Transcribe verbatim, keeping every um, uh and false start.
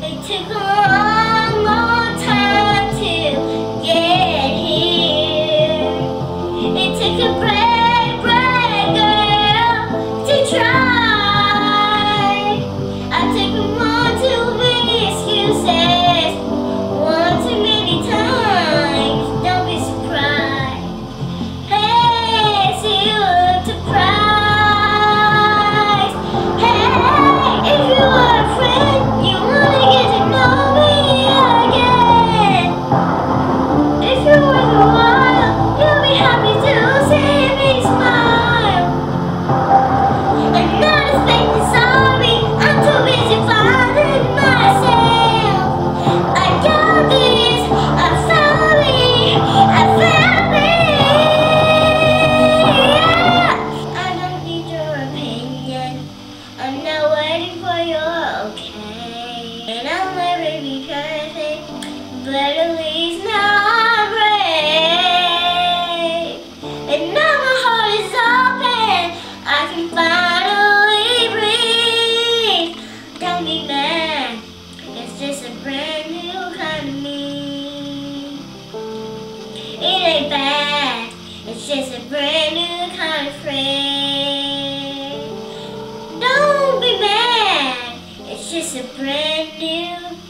It took a long, long time to get here. It took a brave, brave girl to try. I took one too many excuses, one too many times. Don't be surprised. Hey, see you look surprised. Hey, if you are a friend, you wanna get to know me again. If you work a while, you'll be happy to see me smile. I'm not expecting sorry, I'm too busy finding myself. I got this, I found me, I found me. I don't need your opinion, I'm not waiting for your okay. And I'll never be perfect, but at least now I'm brave. And now my heart is open, I can finally breathe. Don't be mad, it's just a brand new kind of me. It ain't bad, it's just a brand new kind of friend. Don't be mad, it's just a brand new